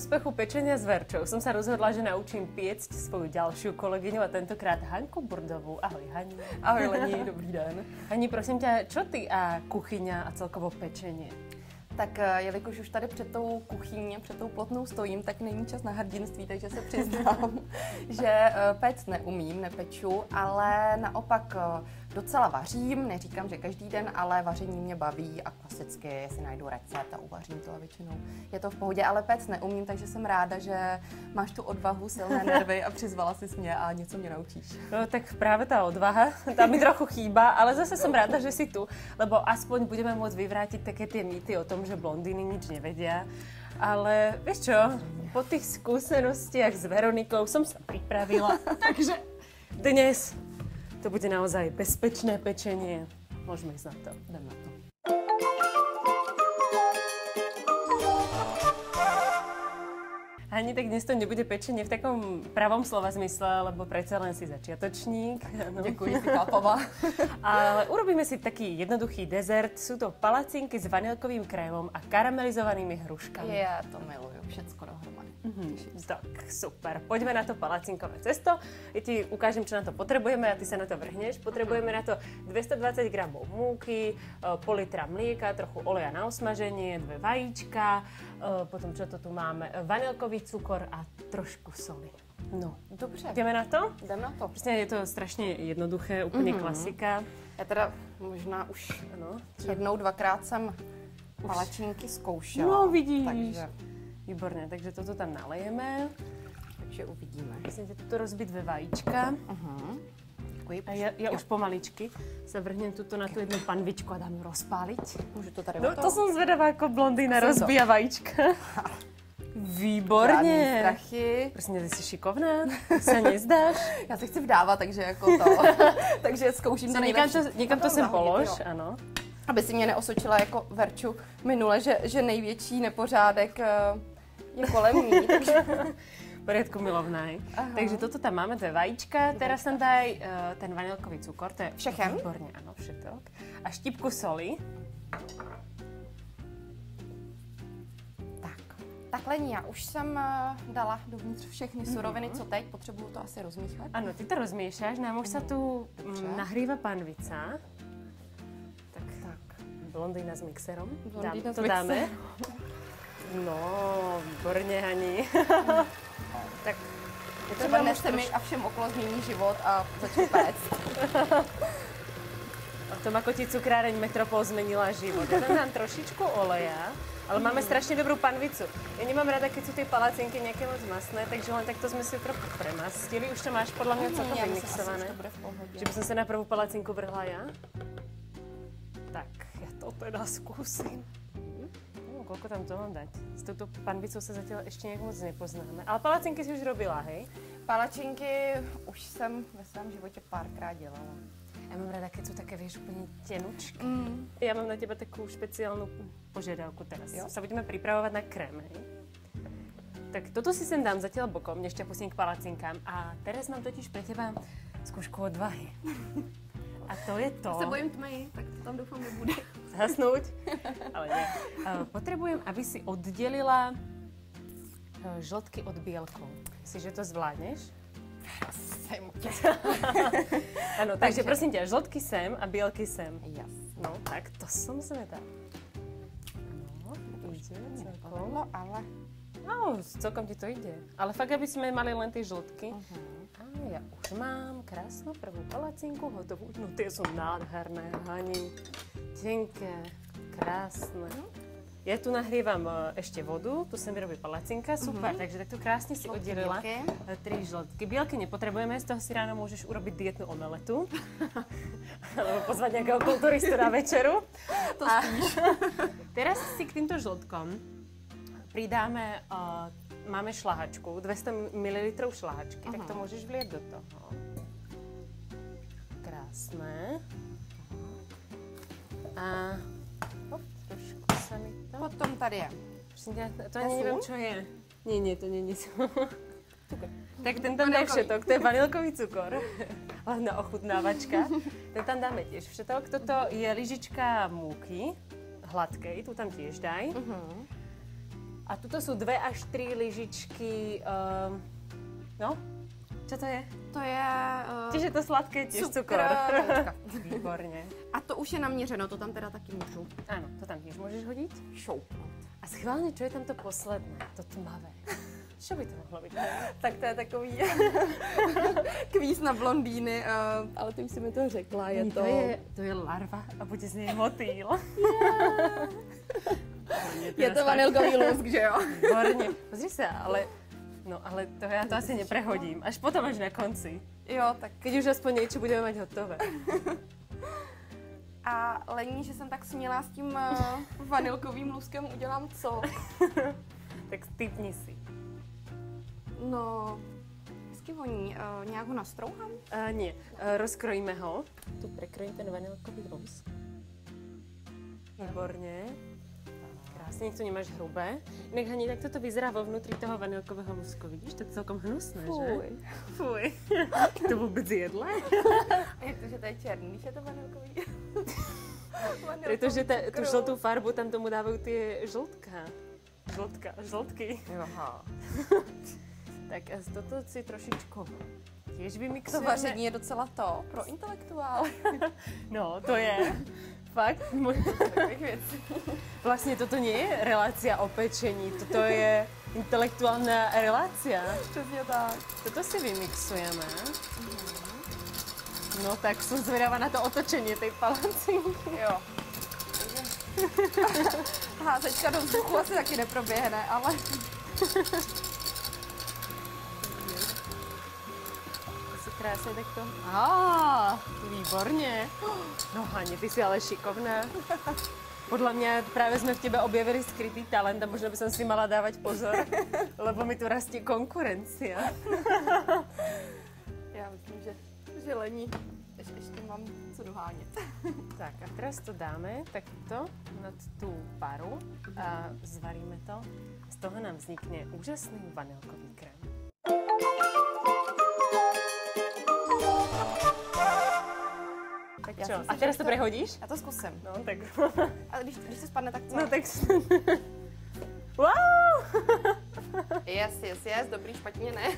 úspechu pečenia s Verčou som sa rozhodla, že naučím piecť svoju ďalšiu kolegyňu a tentokrát Hanku Burdovú. Ahoj, Hani. Ahoj, Lení, dobrý den. Hani, prosím ťa, čo ty a kuchyňa a celkovo pečenie? Tak jelikož už tady před tou kuchyní, před tou plotnou stojím, tak není čas na hrdinství, takže se přiznám, že péct neumím, nepeču, ale naopak docela vařím, neříkám, že každý den, ale vaření mě baví a klasicky si najdu recept a uvařím to a většinou je to v pohodě, ale péct neumím, takže jsem ráda, že máš tu odvahu, silné nervy a přizvala jsi mě a něco mě naučíš. No tak práve tá odvaha, tá mi trochu chýba, ale zase som ráda, že si tu, lebo aspoň budeme môcť vyvrátiť také tie mýty o tom, že blondíny nič nevedia. Ale vieš čo, po tých skúsenostiach s Veronikou som sa pripravila, takže dnes to bude naozaj bezpečné pečenie. Môžeme ísť na to. Jdem na to. Ani tak dnes to nebude pečenie v takom pravom slova zmysle, lebo predsa len si začiatočník. No. Děkuji, si chápavá. Ale urobíme si taký jednoduchý dezert. Sú to palacinky s vanilkovým krémom a karamelizovanými hruškami. Já to miluju, všecko dohromady. Tak, super. Poďme na to palacinkové cesto. Ja ti ukážem, čo na to potrebujeme a ty sa na to vrhneš. Potrebujeme na to 220 gramov múky, pol litra mlieka, trochu oleja na osmaženie, 2 vajíčka, potom čo to tu máme, vanilkový cukor a trošku soli. No, Dobře. ideme na to? Jdem na to. Prostě je to strašně jednoduché, úplně klasika. Já teda možná už Ano. jednou, dvakrát jsem palačinky zkoušela. No, vidíš. Takže Výborně, takže toto tam nalejeme. uvidíme. Musím toto rozbít ve vajíčka. Děkuji. A ja už pomaličky sa vrhnem tuto na tú jednu panvičku a dám ju rozpáliť. Můžu to tady No to som zvedavá, ako blondýna rozbíja vajíčka. Žádný Výborně. strachy. Prosím, ty jsi šikovná, ty se nezdáš. Já se chci vdávat, takže jako to. takže zkouším to Někam to sem polož, ano. Aby si mě neosočila jako Verču minule, že největší nepořádek je kolem ní. Takže... V poriadku, milovná. Takže toto tam máme, to je vajíčka. Teraz tam daj ten vanilkový cukor, to je Všechen? výborně, ano, všetok. A štipku soli. Tak Lení, já už jsem dala dovnitř všechny suroviny, co teď, potřebuju to asi rozmíchat. Ano, ty to rozmiešaš, nám už sa tu nahrýva panvica. Tak, blondýna s mixerom. Blondýna s to mixerom. dáme. No, výborně, Hani. Tak Třeba dnes se mi a všem okolo změní život a začnu péct. O tom, ako ti cukráreň Metropol zmenila život. Ja tam dám trošičku oleja, ale máme strašne dobrú panvicu. Ja nemám rada, keď sú tie palacinky nejaké moc masné, takže len takto sme si trochu premastili. Už to máš podľa mňa celkom vymixované. Že by som sa na prvú palacinku vrhla ja? Tak, ja to teda skúsim. Koľko tam to mám dať? S touto panvicou sa zatiaľ ešte nejak moc nepoznáme. Ale palacinky si už robila, hej? Palačinky už jsem ve svém životě párkrát dělala. Ja mám rada, keď sú také, vieš, úplne tenučké. Ja mám na teba takú špeciálnu požiadavku teraz. Jo. Sa budeme pripravovať na krém, hej? Tak toto si sem dám zatiaľ bokom, než ťa pustím k palacinkám. A teraz mám totiž pre teba skúšku odvahy. A to je to... Se bojím tmy, tak to tam doufám nebude. Zhasnúť? Ale nie. Potrebujem, aby si oddelila žltky od bielkov. Si, že to zvládneš? Ano, takže prosím ťa, žltky sem a bielky sem. Jasně. No, tak to som zvedá. No, ide celkom. Ale... No, celkom ti to ide. Ale fakt, aby sme mali len tie žltky. A ja už mám krásnu prvú palacinku hotovú. No, tie sú nádherné, Hani. Tenké, krásne. Ja tu nahrievam ešte vodu, tu sa mi robí palacinka, super, takže takto krásne si oddelila 3 žltky. Bielky nepotrebujeme, z toho si ráno môžeš urobiť dietnú omeletu. Alebo pozvať nejakého kulturistu na večeru. To spíš. Teraz si k týmto žltkom pridáme, máme šlahačku, 200 ml šlahačky, tak to môžeš vliať do toho. Krásne. A trošku sa mi to... Potom tady je. To neviem, čo je. Nie, to nie je. Tak ten tam daj všetok, to je vanilkový cukor. Hlavná ochutnávačka. Ten tam dáme tiež všetok. Toto je lyžička múky, hladkej, tu tam tiež daj. A tuto jsou 2 až 3 lyžičky, no, čo to je? To je... Tiež je to sladké, tiež cukor. Výborně. A to už je naměřeno, to tam teda taky můžu. Ano, to tam tiež môžeš hodiť. Šoupnout. A schválně, čo je tam to posledné, to tmavé? Čo by to mohlo být? Tak to je takový kvíz na blondýny, ale ty už si mi to řekla, je to... To je larva a bude z něj motýl. Je to vanilkový lusk, že jo? Výborně. Pozri se, ale... No, ale to já to asi neprehodím. Až potom, až na konci. Jo, tak... Keď už aspoň něco budeme mať hotové. A lení, že jsem tak smělá s tím vanilkovým luskem, udělám co? Tak typni si. No, hezky voní. Nějak ho nastrouhám? Nie, rozkrojíme ho. Tu prekrojím ten vanilkový lusk. Výborně. Krásně, nech to nemáš hrubé. Jinak, Hani, tak toto vyzerá vo vnútri toho vanilkového lusku. Vidíš, to je celkom hnusné, že? Fuj. To vůbec jedle? A jak to, že to je černý, když je to vanilkový? Protože tu žlutou farbu tam tomu dávají ty žlutky. Aha. Tak a toto si trošičku tiež To vymixujeme. vaření je docela to pro intelektuály. No, to je fakt. Takových věcí. Vlastně toto nie je relácia o pečení, toto je intelektuálna relácia. Přesně tak. Toto si vymixujeme. No tak jsem zvědavá na to otočení tej palacinky. Jo. Házečka do vzduchu asi taky neproběhne, ale... Si krásně takto. Výborně. No Hani, ty jsi ale šikovná. Podľa mňa práve sme v tebe objavili skrytý talent a možno by som si mala dávať pozor, lebo mi tu rastie konkurencia. Já myslím, že lení. Ještě mám co dohánět. Tak a teraz to dáme takto nad tú paru a zvaríme to. Z toho nám vznikne úžasný vanilkový krém. Tak čo? A teraz to prehodíš? Já to zkusím. No tak. A když to spadne, tak co? No tak. Wow! Yes, dobrý, špatně ne.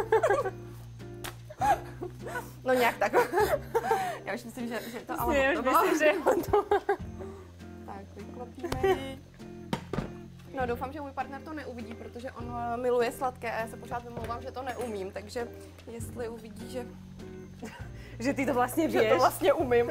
No nějak tak. Já už myslím, že to ale hotovo. Myslím, že je hotovo. Tak, vyklopíme ji. No doufám, že můj partner to neuvidí, protože on miluje sladké a já se pořád vymlouvám, že to neumím, takže jestli uvidí, že ty to vlastně že vieš. to vlastně umím.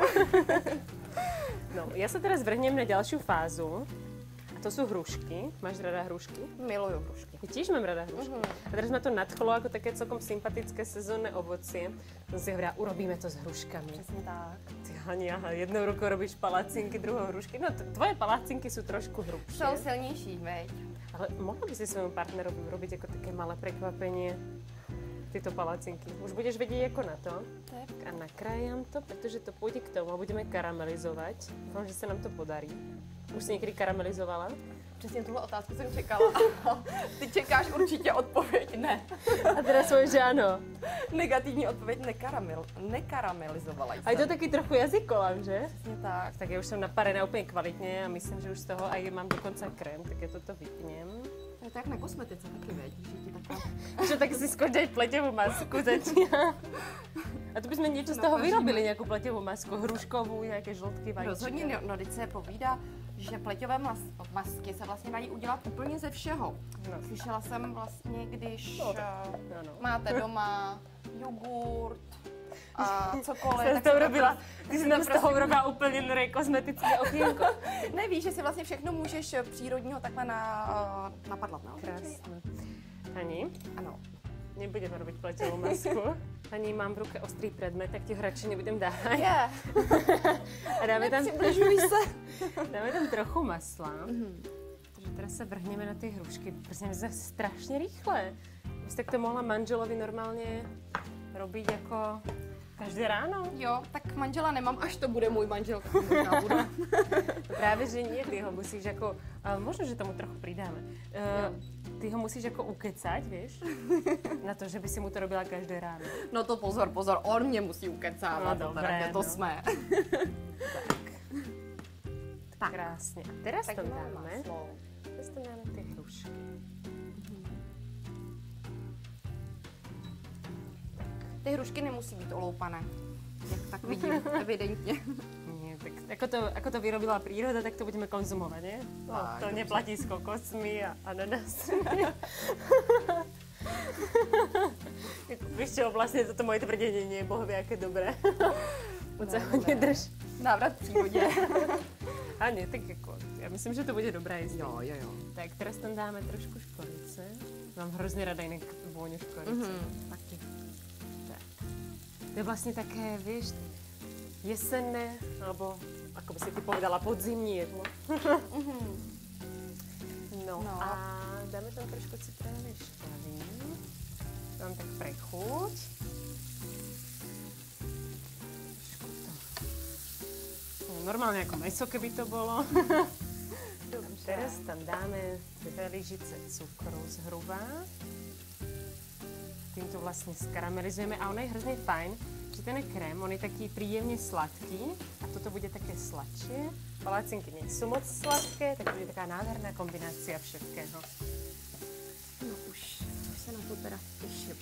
No, ja sa teraz vrhnem na ďalšiu fázu. A to sú hrušky. Máš rada hrušky? Miluju hrušky. Ja tiež mám rada hrušky. A teraz ma to nadchlo ako také celkom sympatické sezónne ovocie. Som si hovorila, urobíme to s hruškami. Přesně tak. Ty Hani, aha, jednou rukou robíš palacinky, druhou hrušky. No, tvoje palacinky sú trošku hrubšie. Jsou silnější, veď? Ale mohla by si svojmu partnerovi robiť ako také malé prekvapenie tyto palacinky. Už budeš vedieť, ako na to. Tak. A nakrájam to, protože to pôjde k tomu a budeme karamelizovať. Dúfam, že sa nám to podarí. Už si někdy karamelizovala? Přesně tuhle otázku jsem čekala. Ty čekáš určitě odpověď ne. A teda svoje, že ano. Negativní odpověď nekaramelizovala jsem. A je to taky trochu jazykolám, že? Přesně tak. Tak já už jsem naparená úplně kvalitně a myslím, že už z toho aj mám dokonce krém, tak já toto vypnem. To je tak na kosmetice taky, veď, že ti takhle... Že tak si skôr daj pleťovú masku začína. A tu bychom něco z toho vyrobili, nějakou pleťovou masku, hruškovou, nějaké žlutky, vajíčka. Rozhodně, no teď se povídá, že pleťové masky se vlastně dají udělat úplně ze všeho. No. Slyšela jsem vlastně, když no. máte doma jogurt a cokoliv. Jsem to urobila, ty jsi nám z toho urobila úplně nové kosmetické okénko. Nevíš, že si vlastně všechno můžeš přírodního takhle napadlat, no? Krásné. Hani? Ano. Nebudeme robiť pleťovú masku. Ani mám v ruke ostrý predmet, tak ti ho radši nebudem dávať. Yeah. A dáme tam, se. dáme tam trochu masla. Takže teraz sa vrhneme na ty hrušky. Prostě my jsme strašně rychle. Bys tak to mohla manželovi normálně robiť jako každé ráno? Jo, tak manžela nemám, až to bude můj manžel. Možná budu. Právě, že nie, ty ho musíš jako, možno, že tomu trochu přidáme. Ty ho musíš jako ukecať, víš? Na to, že by si mu to robila každé ráno. No to pozor, on mě musí ukecávat. No dobré, to jsme. Tak. Krásně. A teraz tak to dáme. Maslo. Teraz tam dáme ty hrušky. Ty hrušky nemusí být oloupané, jak tak vidím, evidentně. Nie, tak ako to vyrobila príroda, tak to budeme konzumovať, nie? No, to neplatí s kokosmi a ananásmi. Víš čo, vlastne toto moje tvrdenie nie je bohovie aké dobré. Moc sa ho nedrž. Návrat v přírodě. A nie, tak jako, ja myslím, že to bude dobré jíst. Jo. Tak teraz tam dáme trošku škorice. Mám hrozně rada inak vôňu škorice. Taky. Tak. To je vlastne také, vieš, jesenné, alebo ako by si ty povedala, podzimní jedlo. No a dáme tam trošku citrónovej šťavy. Mám tak pre chuť. Normálne ako mäso, keby to bolo. Teraz tam dáme 2 lyžice cukru zhruba. Týmto vlastne skaramelizujeme a ono je hrozne fajn, že ten krém, on je taký príjemne sladký a toto bude také sladšie. Palacinky nie sú moc sladké, tak bude taká nádherná kombinácia všetkého. No už se na to teda těším.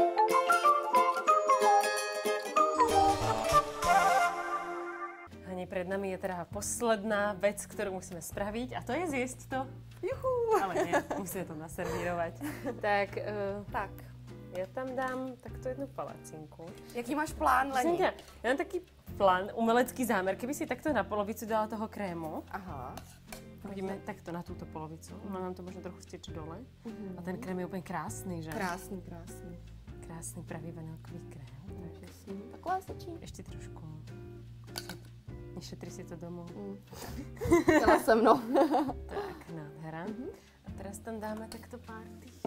Hani, pred nami je teda posledná vec, ktorú musíme spraviť a to je zjesť to. Juhu. Ale nie, musíme to naservírovať. Tak, ja tam dám takto jednu palacinku. Jaký máš plán, Leni? Ja mám taký plán, umelecký zámer, keby si takto na polovicu dala toho krému. Aha. Hodíme takto na túto polovicu. Ono nám to možno trochu steče dole. A ten krém je úplne krásny, že? Krásný. Krásny pravý vanilkový krém. Takhle stačí. Ešte trošku. Nešetri si to domů. Chtěla se mnou. Tak, nádhera. A teraz tam dáme takto pár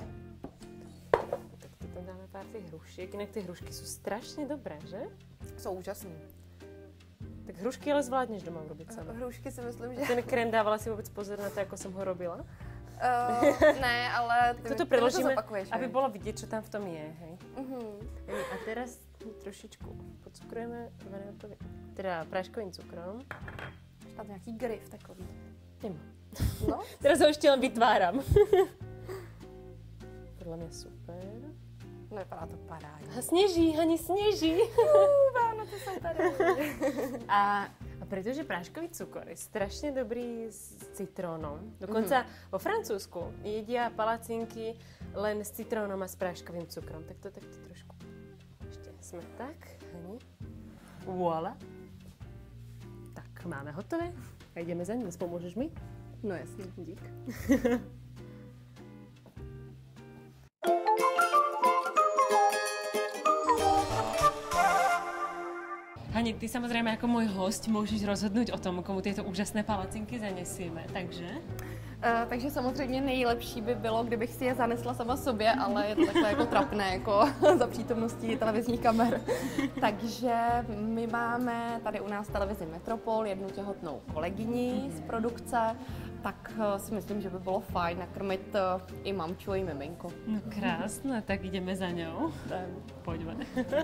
hrušiek. Inak ty hrušky sú strašne dobré, že? Jsou úžasný. Tak hrušky ale zvládneš doma urobiť sama. Hrušky si myslím, že... Ten krém dávala si vôbec pozor na to, ako som ho robila? Ne, ale ty toto to preložíme, zopakuješ, aby bolo vidieť, čo tam v tom je, hej. A teraz trošičku podcukrujeme vanilkovým, teda práškovým cukrom. Tam nějaký grif takový. Nemám. No? Teraz ho ešte len vytváram. Podľa mňa super. No, vypadá to parádně. A sneží, Hani, sneží. Vánoce jsou tady. A pretože práškový cukor je strašne dobrý s citrónom. Dokonca vo Francúzsku jedia palacinky len s citrónom a s práškovým cukrom. Tak to takto trošku. Ešte sme tak, Hani. Voilà. Tak, máme hotové. A ideme za ním. Pomôžeš mi? No jasně. Dík. Hani, ty samozřejmě jako můj host můžeš rozhodnout o tom, komu tyto úžasné palacinky zanesieme, takže? Takže samozřejmě nejlepší by bylo, kdybych si je zanesla sama sobě, ale je to takové jako trapné, jako za přítomností televizních kamer. Takže my máme tady u nás televizi Metropol jednu těhotnou kolegyni z produkce, tak si myslím, že by bylo fajn nakrmit i mamču, i miminko. No krásné, tak jdeme za ňou. Pojďme.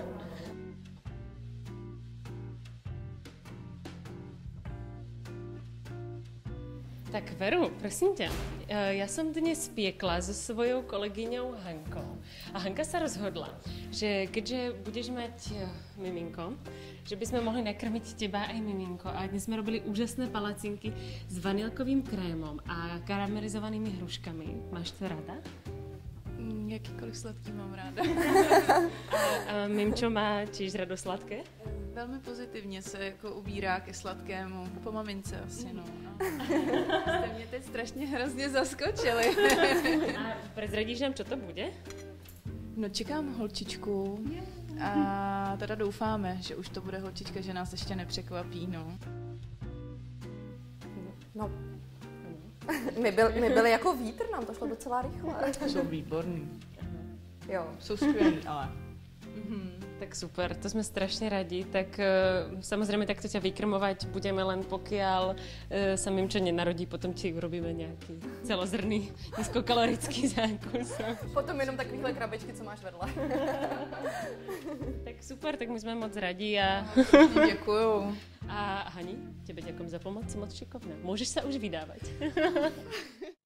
Tak Veru, prosím ťa, ja som dnes piekla so svojou kolegyňou Hankou. A Hanka sa rozhodla, že keďže budeš mať miminko, že by sme mohli nakrmiť teba aj miminko. A dnes sme robili úžasné palacinky s vanilkovým krémom a karamelizovanými hruškami. Máš to rada? Jakýkoliv sladký mám ráda. A Mimčo má tiež rado sladké? Velmi pozitivně se jako ubírá ke sladkému. Po mamince asi, no. Jste mě teď strašně hrozně zaskočili. A prezradíš nám, čo to bude? No čekám holčičku a teda doufáme, že už to bude holčička, že nás ještě nepřekvapí, no. No. My byli jako vítr, nám to šlo docela rychle. Jsou výborný. Jo. Jsou skvělý, ale... Tak super, to sme strašne radi. Tak samozrejme takto ťa vykrmovať budeme len pokiaľ sa Mimčo nenarodí, potom ti urobíme nejaký celozrný, nízkokalorický zákus. Potom jenom takovýhle krabičky, co máš vedle. Tak super, tak my sme moc radi a... Děkuju. A Hani, tebe ďakujem za pomoc, moc šikovná. Môžeš sa už vydávať.